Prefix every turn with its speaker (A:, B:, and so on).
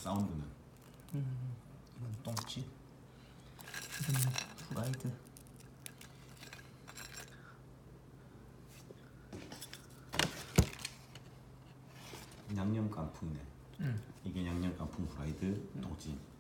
A: 사운드는.
B: 이건 똥집. 이건 프라이드.
A: 양념 깐풍이네. 이게 양념 깐풍 프라이드 똥집.